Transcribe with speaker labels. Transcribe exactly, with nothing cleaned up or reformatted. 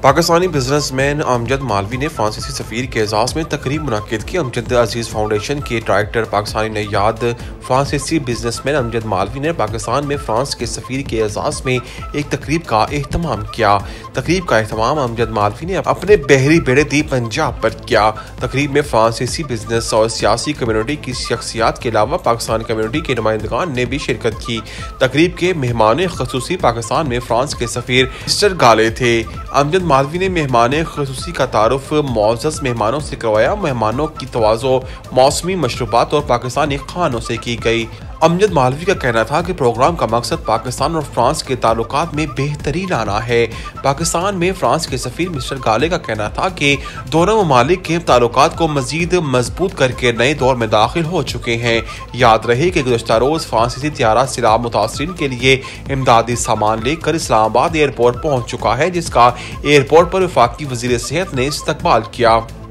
Speaker 1: Pakistani businessman Amjad Malvi ने फ्रांसीसी सफ़ीर के एजाज़ में तकरीब मुनक्किद की। अमजद अजीज़ फाउंडेशन के डायरेक्टर पाकिस्तानी नैयाद फ्रांसीसी बिजनेसमैन अमजद मालवी ने पाकिस्तान में फ्रांस के सफ़ीर के एजाज़ में एक तकरीब का एहतमाम किया। तकरीब का एहतमाम अमजद मालवी ने अपने बहरी बेड़े दी पंजाब पर किया। तकरीब में फ्रांसीसी बिजनेस और सियासी कम्यूनिटी की शख्सियात के अलावा पाकिस्तान कम्यूनिटी के नुमाइंदगान ने भी शिरकत की। तकरीब के मेहमान खसूसी पाकिस्तान में फ्रांस के सफ़ीर मिस्टर गाले थे। अमजद मालवी ने मेहमान खसूसी का तारुफ मोअज़्ज़ज़ मेहमानों से करवाया। मेहमानों की तवाज़ो मौसमी मशरूबात और पाकिस्तानी खानों से की गई। अमजद मालवी का कहना था कि प्रोग्राम का मकसद पाकिस्तान और फ्रांस के ताल्लुकात में बेहतरी लाना है। पाकिस्तान में फ्रांस के सफ़ीर मिस्टर गाले का कहना था कि दोनों ममालिक के ताल्लुकात को मजीद मजबूत करके नए दौर में दाखिल हो चुके हैं। याद रहे कि गुज़श्ता रोज़ फ्रांसीसी त्यारा सैलाब मुतासरीन के लिए इमदादी सामान लेकर इस्लामाबाद एयरपोर्ट पहुँच चुका है, जिसका एयरपोर्ट पर वफाकी वज़ीर सेहत ने इस्तकबाल किया।